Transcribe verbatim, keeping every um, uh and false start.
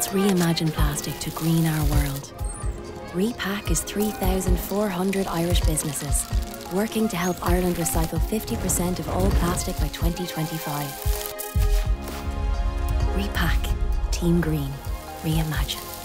Let's reimagine plastic to green our world. Repak is three thousand four hundred Irish businesses working to help Ireland recycle fifty percent of all plastic by twenty twenty-five. Repak Team Green. Reimagine.